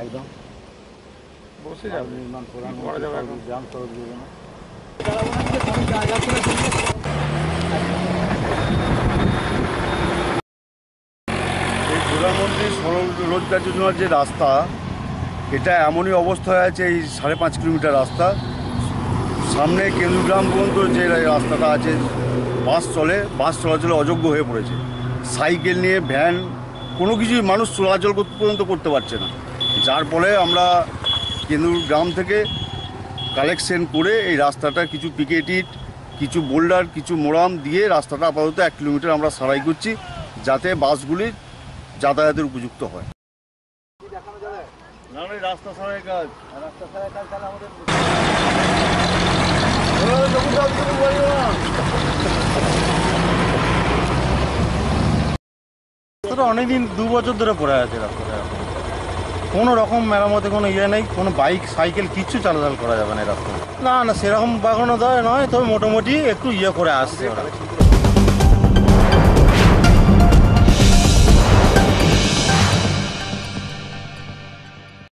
একদম বসে যাবে নির্মাণ করা যাবে এখন গ্রাম সড়ক যোজনা। এই প্রধানমন্ত্রী সড়ক রোজগার যোজনার যে রাস্তা, এটা এমনই অবস্থায় আছে, এই 5.5 কিলোমিটার রাস্তা সামনে কেন্দুগ্রাম পর্যন্ত যে রাস্তাটা আছে, বাস চলাচলে অযোগ্য হয়ে পড়েছে। সাইকেল নিয়ে ভ্যান কোনো কিছুই মানুষ চলাচল পর্যন্ত করতে পারছে না, যার ফলে আমরা কেন্দুগ্রাম থেকে কালেকশন করে এই রাস্তাটা কিছু পিকেটিট, কিছু বোল্ডার, কিছু মোরাম দিয়ে রাস্তাটা আপাতত 1 কিলোমিটার আমরা সারাই করছি, যাতে বাসগুলি যাতায়াতের উপযুক্ত হয়। না না, রাস্তা সারাই কাজ, রাস্তা সারাই কাজ তাহলে আমাদের অনেকদিন 2 বছর ধরে পড়ে আছে রাস্তাটা। কোনো রকম মেরামতে কোনো ইয়ে নেই, কোনো বাইক সাইকেল কিচ্ছু চলাচল করা যাবে না রাস্তায়। না না, সেরকম বাগানো নয়, তবে মোটামুটি একটু ইয়ে করে আসছে ওরা।